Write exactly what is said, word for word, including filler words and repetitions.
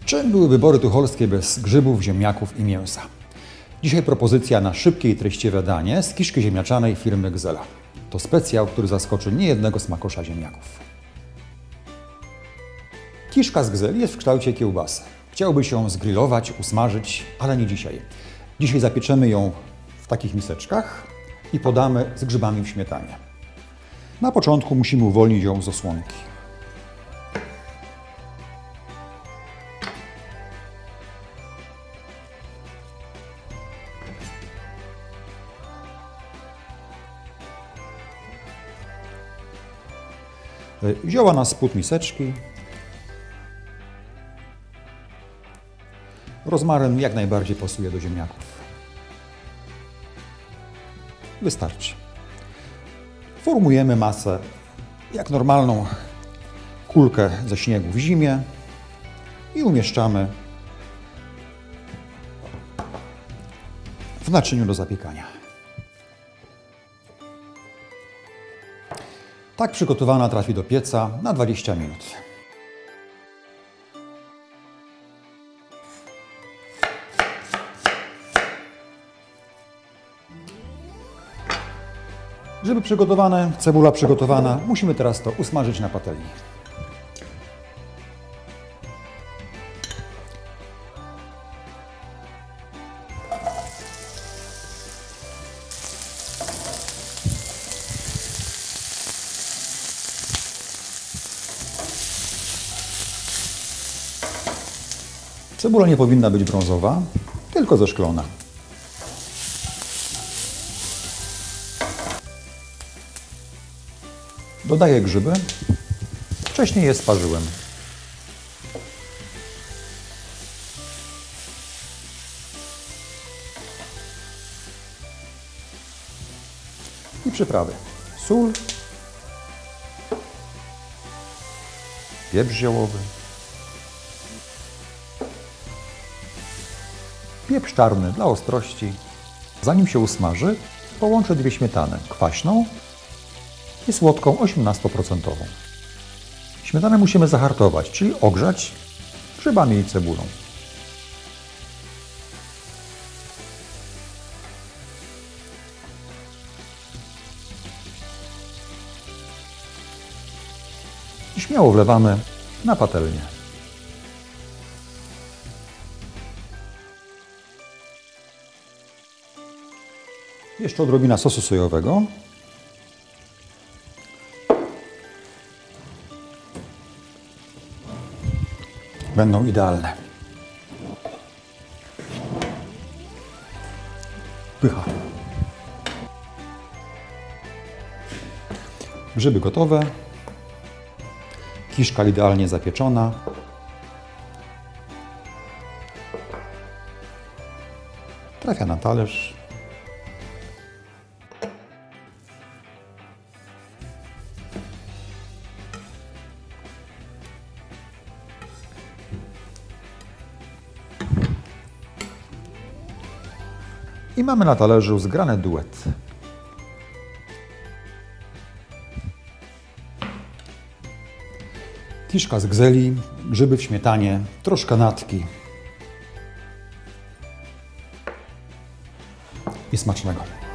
Czym były wybory tucholskie bez grzybów, ziemniaków i mięsa? Dzisiaj propozycja na szybkie i treściwe danie z kiszki ziemniaczanej firmy Gzela. To specjał, który zaskoczy niejednego smakosza ziemniaków. Kiszka z Gzeli jest w kształcie kiełbasy. Chciałby się ją zgrillować, usmażyć, ale nie dzisiaj. Dzisiaj zapieczemy ją w takich miseczkach i podamy z grzybami w śmietanie. Na początku musimy uwolnić ją z osłonki. Zioła na spód miseczki. Rozmaryn jak najbardziej pasuje do ziemniaków. Wystarczy. Formujemy masę jak normalną kulkę ze śniegu w zimie i umieszczamy w naczyniu do zapiekania. Tak przygotowana trafi do pieca na dwadzieścia minut. Grzyby przygotowane, cebula przygotowana, musimy teraz to usmażyć na patelni. Cebula nie powinna być brązowa, tylko zeszklona. Dodaję grzyby. Wcześniej je sparzyłem. I przyprawy. Sól, pieprz ziołowy, pieprz czarny dla ostrości. Zanim się usmaży, połączę dwie śmietany, kwaśną i słodką osiemnaście procent. Śmietanę musimy zahartować, czyli ogrzać grzybami i cebulą. I śmiało wlewamy na patelnię. Jeszcze odrobina sosu sojowego. Będą idealne. Pycha. Grzyby gotowe. Kiszka idealnie zapieczona. Trafia na talerz. I mamy na talerzu zgrany duet. Kiszka z Gzeli, grzyby w śmietanie, troszkę natki. I smacznego.